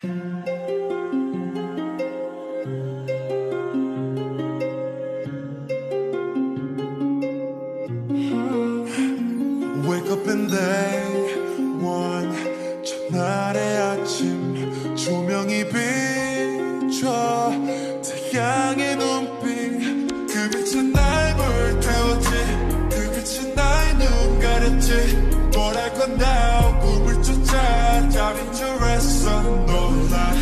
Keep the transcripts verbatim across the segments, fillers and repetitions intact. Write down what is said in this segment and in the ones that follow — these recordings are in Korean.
Wake up and day one, 첫날의 아침 조명이 비춰 태양의 눈빛 그 빛은 날 불태웠지 그 빛은 나의 눈 가렸지 뭘 할 건데 꿈을 쫓아 자빈줄했어 놀라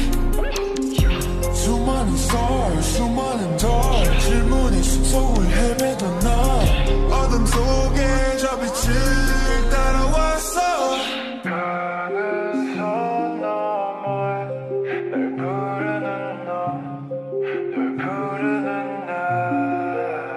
수많은 stars 수많은 door 질문의 숨속을 헤매던 나 어둠 속에 저 빛을 따라왔어 가는 선 너머에 널 부르는 너 널 부르는 나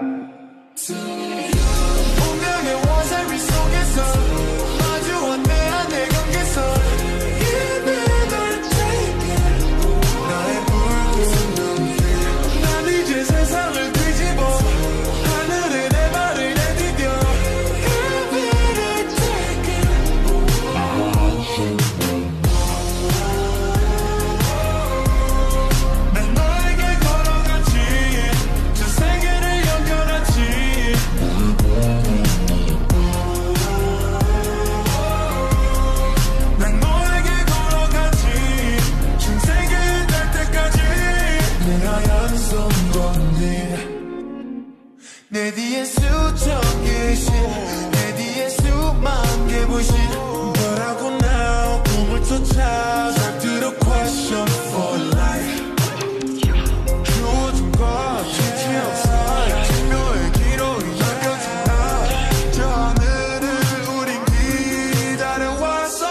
운명의 원살비 속에서 마주한 내 안의 경계선 힘을 널 take it 나의 붉은 눈빛 난 이제 세상을 뒤집어 하늘에 내 발을 내디뎌 힘을 take it 난 너에게 걸어갔지 저 세계를 연결하지 난 너에게 걸어가지 전 세계에 닿을 때까지 내 하얀 손건디 내 뒤에 수천 개의 신 내 뒤에 수만 개 불신 뭐라고 now 꿈을 쫓아 잘 들어 question for life 요즘과 진짜 없어 증명의 기록이 남겨진다 저 하늘을 우린 기다려왔어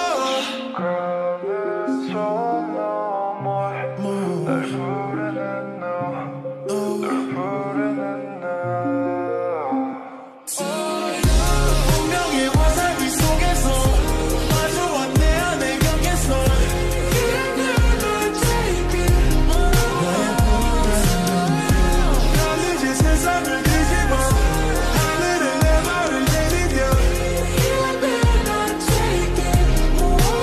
가는 선 너머에 널 부르는 너널 부르는 나 운명의 화살비 속에서 마주한 내 안의 경계선 힘을 take it 나의 붉은 눈빛 난 이제 세상을 뒤집어 하늘에 내 발을 내디뎌 힘을 take it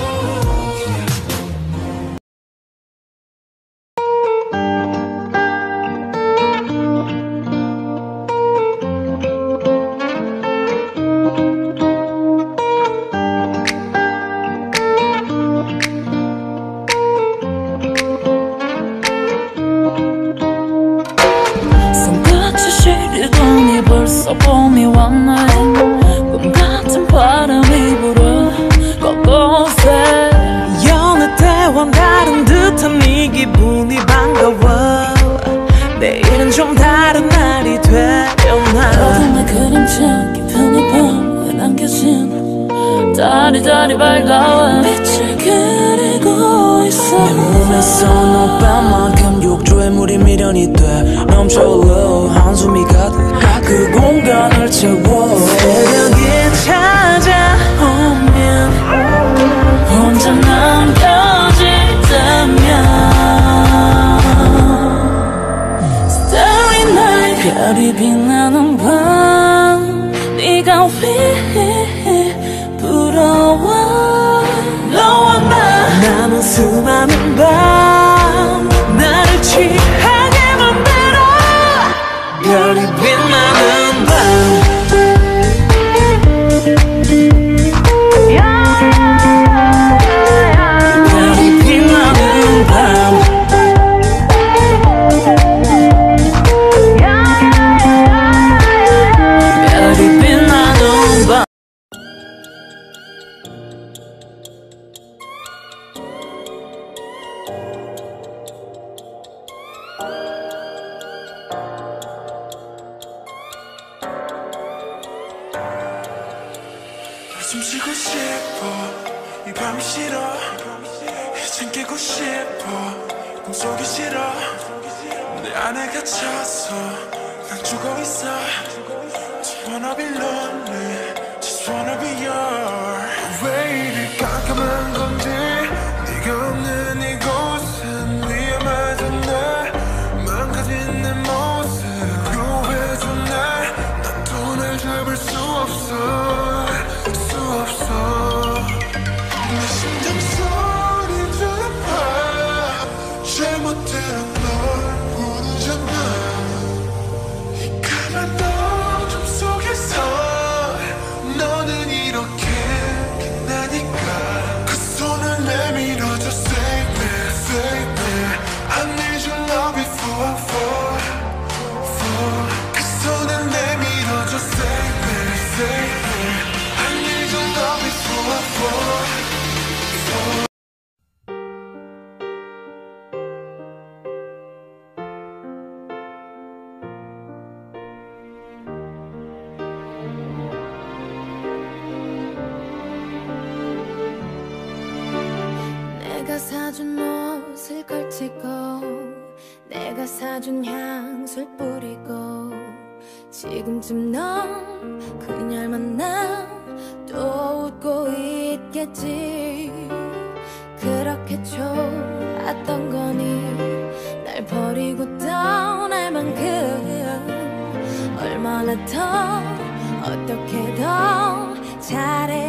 손끝이 시리더니 벌써 봄이 왔네 꿈같은 바람이 불어 곳곳에 여느 때와 다른 듯한 네 기분이 반가워 내일은 좀 다른 날이 되려나 어둠의 그림자 깊은 이 밤에 남겨진 달이 달이 밝아와 빛을 그리고 있어 내 몸에서 너만큼 욕조에 물이 미련이 돼 넘쳐 흘러 한숨이 가득 그 공간을 채워 새벽이 찾아오면 혼자 남겨지다면 Starry night 별이 빛나는 밤 네가 왜 부러워 너와 나 남은 수많은 밤 나를 취하게 만들어 별이 빛나는 밤 별이 빛나는 밤 별이 빛나는 밤 숨 쉬고 싶어 이 밤이 싫어 이젠 깨고 싶어 꿈속이 싫어 내 안에 갇혀서 난 죽어있어 Just wanna be lonely Just wanna be yours 왜 이리 깜깜한 건지 네가 없는 이곳은 위험하잖아 망가진 내 모습 요해줘 날 난 돈을 잡을 수 없어 내 심장 소리 들려봐 사준 옷을 걸치고 내가 사준 향수를 뿌리고 지금쯤 넌 그녀를 만나 또 웃고 있겠지. 그렇게 좋았던 거니 날 버리고 떠날 만큼 얼마나 더 어떻게 더 잘해